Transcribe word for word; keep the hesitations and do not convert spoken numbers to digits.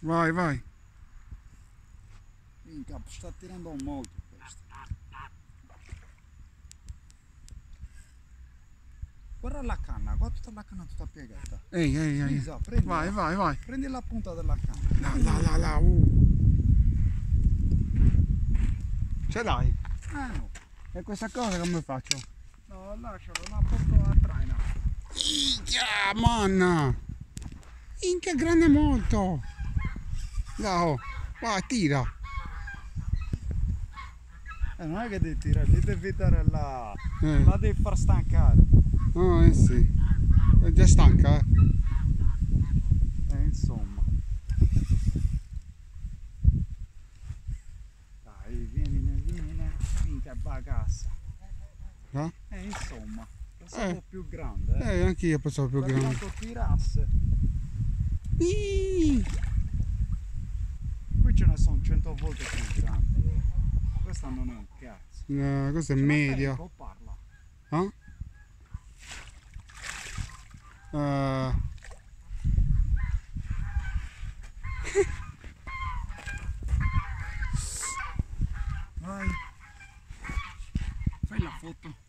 Vai, vai. Minchia, sta tirando molto questo. Guarda la canna, guarda tutta la canna tutta piegata. Ehi, ehi, ehi. Lisa, prendi, Vai, vai, vai. prendi la punta della canna. Là, là, là, là. Uh. Ce l'hai? Ah no. E questa cosa come faccio? No, lascialo, la porto a traina. Minchia, manna! Minchia, grande molto! Là, oh. Vai, tira! Eh, non è che devi tirare, li devi dare là. Eh. La devi far stancare. Oh, eh sì. È già stanca, eh? Eh, insomma. Dai, vienine, vienine. Minchia bagassa. Eh? Eh, insomma. Pensavo Eh. più grande, eh. Eh, anche io pensavo più Per grande. quanto tirasse. Iii. Qui ce ne sono cento volte più grandi. eh. Questa non è un cazzo. No, questa è Ce la fai, media. ecco, parla. Eh? Eh, Vai. Fai la foto.